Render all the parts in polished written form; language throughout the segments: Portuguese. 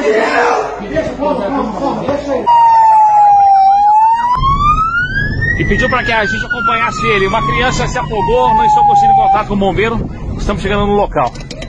E pediu para que a gente acompanhasse ele. Uma criança se afogou, não estou conseguindo contato com o bombeiro. Estamos chegando no local.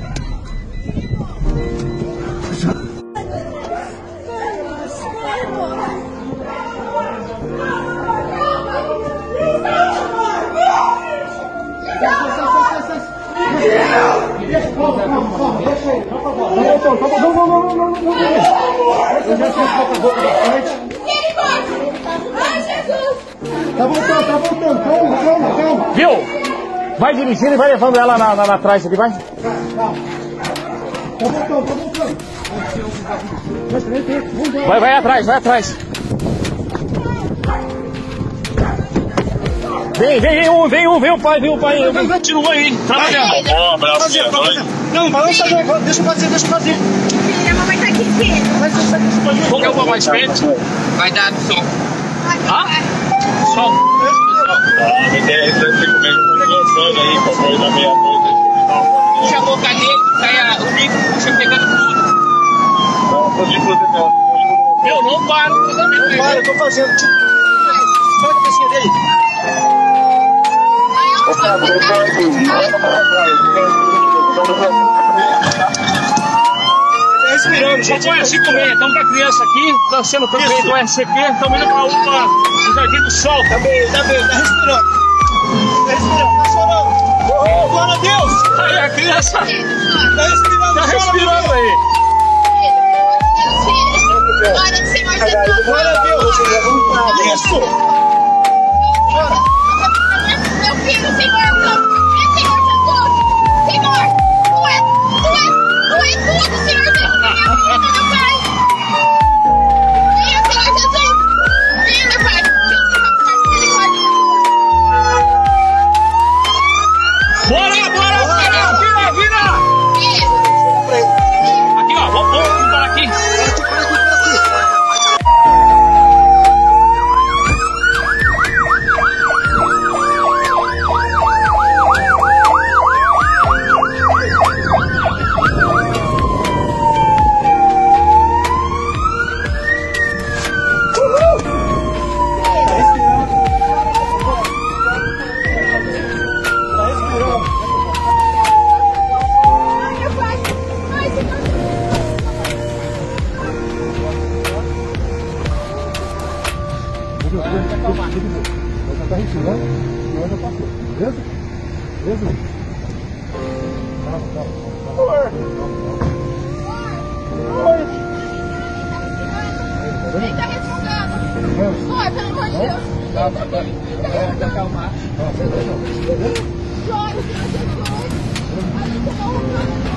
Tá voltando, calma. Viu? Vai dirigindo e vai levando ela na trás aqui, vai? Calma. Tá voltando. Vai atrás. Vem um pai. Continua aí, trabalhando. Um abraço. Não, balança agora, deixa eu fazer. Filha, a mamãe tá aqui perto. Qual que é o mais perto? Vai dar som. Sol. Me interessa, eu fico meio conversando aí, com a coisa da meia-noite. Puxa a boca dele, sai o bico, puxa pegando tudo. Não, tô de proteção. Meu, não para o cruzamento aí. Para, eu tô fazendo. Olha a cabecinha dele. Respirando, gente. Põe 5:30, estamos com a criança aqui, está sendo também do SCP, estamos indo para a UPA do Jardim do Sol. Tá bem, tá respirando. Tá chorando. Glória a Deus. Aí a criança Tá respirando. está respirando aí. Glória ao Senhor Jesus. Glória a Deus. Isso. Chora. Meu filho, Senhor Jesus. Senhor, tu é tudo, Senhor Jesus. Meu Pai. Venha, Senhor Jesus. Venha, meu Pai. Bora! Vira! Aqui, ó, vamos parar aqui. Tá respirando, mas já passou. Beleza? Calma. Quem tá respondendo? Senhor, pelo amor de Deus. Vai acalmar. Glória ao Senhor Jesus.